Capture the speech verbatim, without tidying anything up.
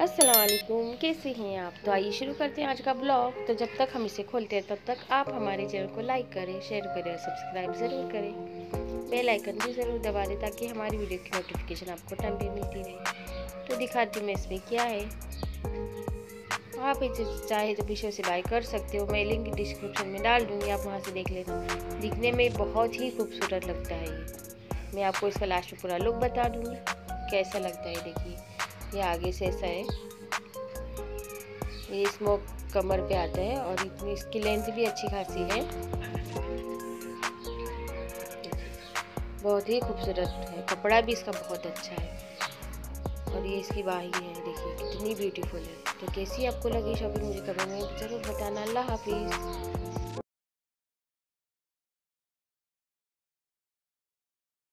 अस्सलाम वालेकुम, कैसे हैं आप। तो आइए शुरू करते हैं आज का ब्लॉग। तो जब तक हम इसे खोलते हैं तब तक आप हमारे चैनल को लाइक करें, शेयर करें और सब्सक्राइब ज़रूर करें। बेल आइकन भी ज़रूर दबा दें ताकि हमारी वीडियो की नोटिफिकेशन आपको टाइम पे मिलती रहे। तो दिखाती हूँ मैं इसमें क्या है। आप इसे चाहे तो पीछे से बाय कर सकते हो, मैं लिंक डिस्क्रिप्शन में डाल दूँगी, आप वहाँ से देख लेना। दिखने में बहुत ही खूबसूरत लगता है ये। मैं आपको इसका लास्ट में पूरा लुक बता दूँगी कैसा लगता है। देखिए ये आगे से ऐसा है, ये स्मोक कमर पे आता है और इतनी इसकी लेंथ भी अच्छी खासी है। बहुत ही खूबसूरत है, कपड़ा भी इसका बहुत अच्छा है और ये इसकी बाही है, देखिए कितनी ब्यूटीफुल है। तो कैसी आपको लगी शॉपिंग मुझे कमेंट में ज़रूर बताना। अल्लाह हाफिज़।